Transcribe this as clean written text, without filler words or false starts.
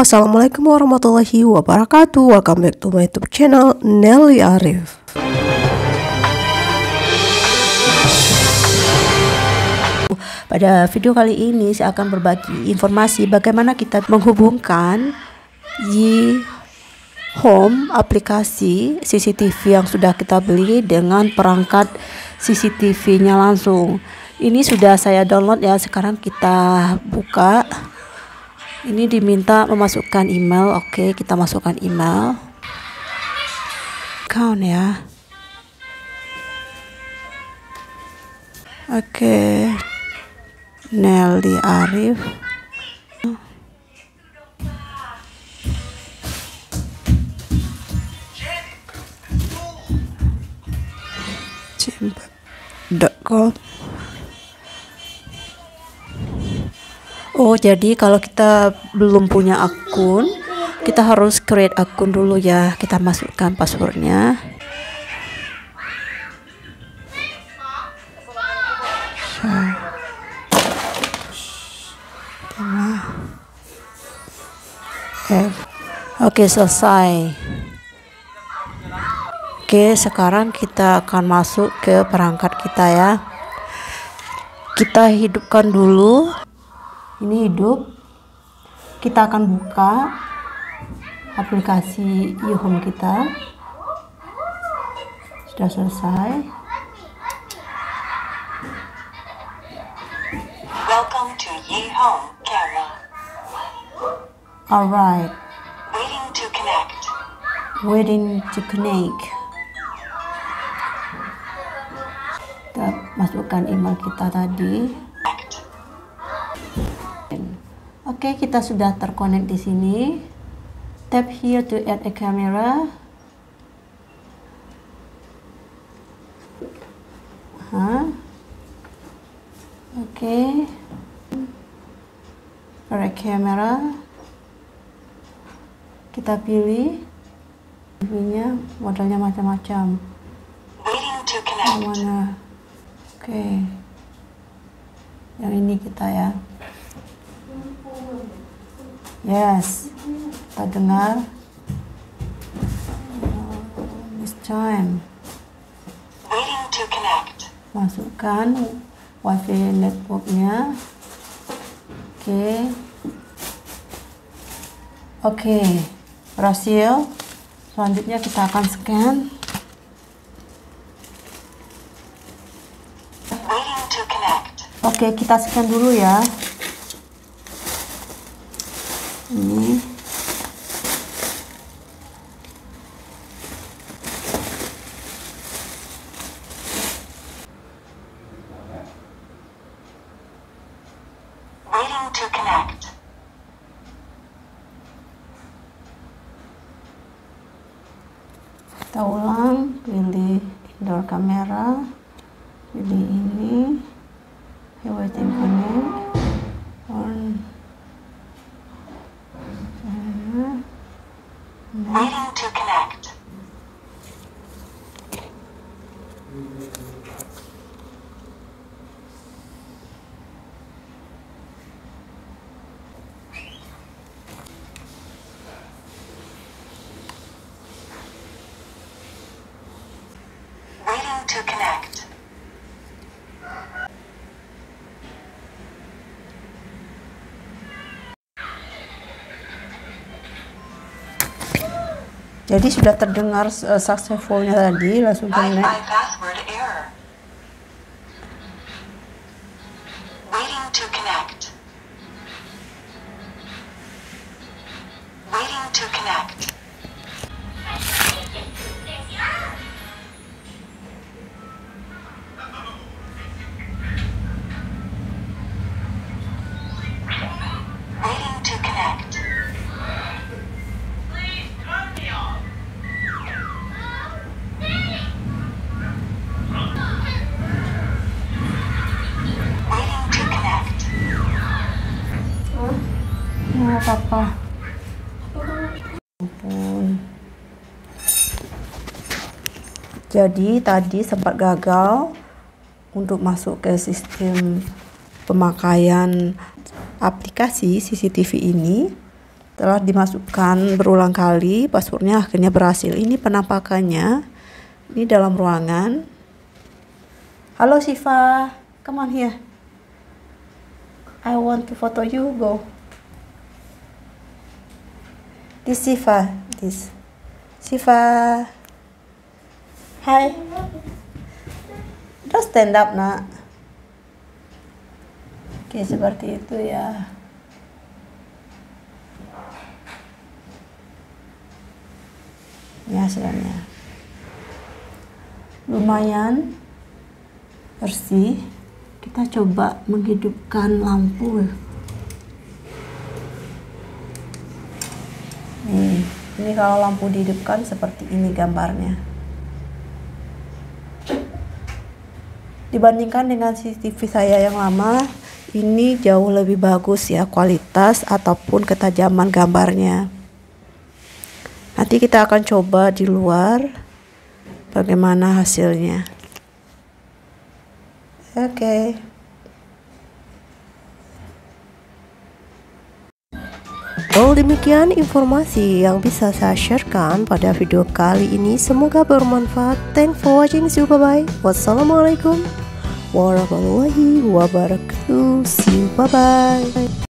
Assalamualaikum warahmatullahi wabarakatuh. Welcome back to my YouTube channel Nelly Arif. Pada video kali ini saya akan berbagi informasi bagaimana kita menghubungkan Home aplikasi CCTV yang sudah kita beli dengan perangkat CCTV-nya langsung. Ini sudah saya download ya. Sekarang kita buka. Ini diminta memasukkan email. Oke, kita masukkan email. Account ya. Oke. Nelly Arif. .com. Oh, jadi kalau kita belum punya akun, kita harus create akun dulu ya. Kita masukkan passwordnya. Oke, selesai. Oke, sekarang kita akan masuk ke perangkat kita ya. Kita hidupkan dulu. Ini hidup. Kita akan buka aplikasi eHome kita. Sudah selesai. Welcome to eHome camera. Alright. Waiting to connect. Waiting to connect. Kita masukkan email kita tadi. Oke, kita sudah terkonek di sini. Tap here to add a camera. Oke. Add camera. Kita pilih. Pilihnya modelnya macam-macam. Waiting to connect. Mana? Oke. Yang ini kita ya. Yes, kita dengar. This time. Waiting to connect. Masukkan wifi networknya. Oke, berhasil. Selanjutnya kita akan scan. Waiting to connect. Oke, kita scan dulu ya. Ini. Waiting to connect. Kita ulang, pilih indoor kamera, pilih ini, waiting connect, on. Waiting to connect. Waiting to connect. Jadi sudah terdengar successfulnya tadi, langsung connect. Wi-Fi password error. Waiting to connect. Waiting to connect. Waiting to connect. Waiting to connect. Nggak apa-apa. Ampun. Jadi tadi sempat gagal untuk masuk ke sistem pemakaian aplikasi CCTV ini. Setelah dimasukkan berulang kali, passwordnya akhirnya berhasil. Ini penampakannya. Ini dalam ruangan. Halo Siva, come on here. I want to photo you. Go. This Siva. This Siva. Hi. Just stand up, nak. Oke, seperti itu ya. Ini hasilnya. Lumayan bersih. Kita coba menghidupkan lampu. Ini kalau lampu dihidupkan seperti ini gambarnya. Dibandingkan dengan CCTV saya yang lama, ini jauh lebih bagus ya kualitas ataupun ketajaman gambarnya. Nanti kita akan coba di luar bagaimana hasilnya. Oke. Demikian informasi yang bisa saya sharekan pada video kali ini. Semoga bermanfaat. Thanks for watching. See you, bye bye. Wassalamualaikum warahmatullahi wabarakatuh. See you, bye bye.